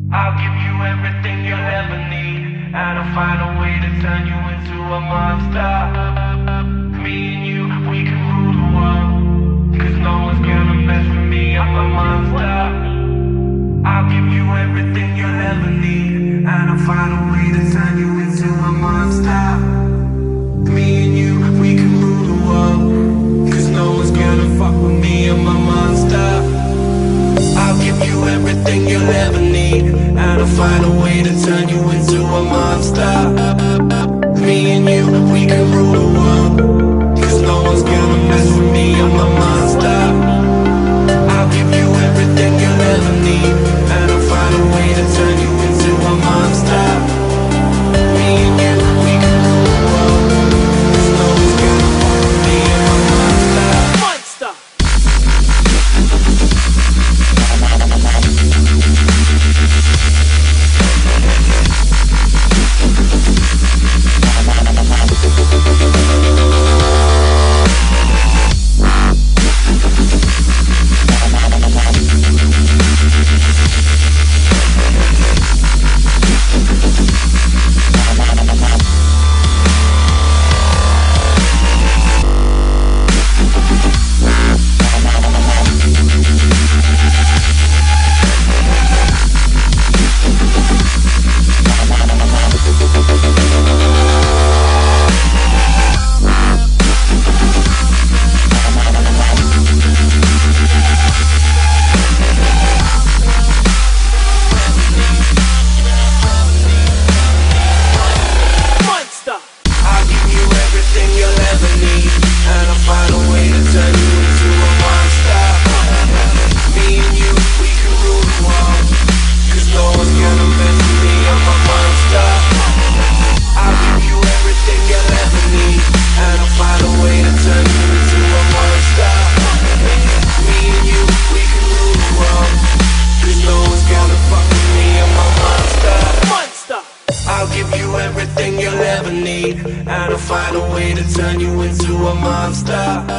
I'll give you everything you'll ever need, and I'll find a way to turn you into a monster. Me and you, we can rule the world, 'cause no one's gonna mess with me, I'm a monster. I'll give you everything you'll ever need, and I'll find a way to turn you into a monster. Me and you, we can rule the world, 'cause no one's gonna fuck with me, I'm a monster. I'll give you everything you'll ever need, and I'll find a way to turn you into a monster. Me and you, we can rule the world, 'cause no one's gonna mess with me, I'm a monster. I'll give you everything you'll ever need, and I'll find a way to turn you into a monster. Me and you, we can rule the world, 'cause no one's gonna fuck with me, I'm a monster. Monster! Everything you'll ever need, and I'll find a way to turn you into a monster.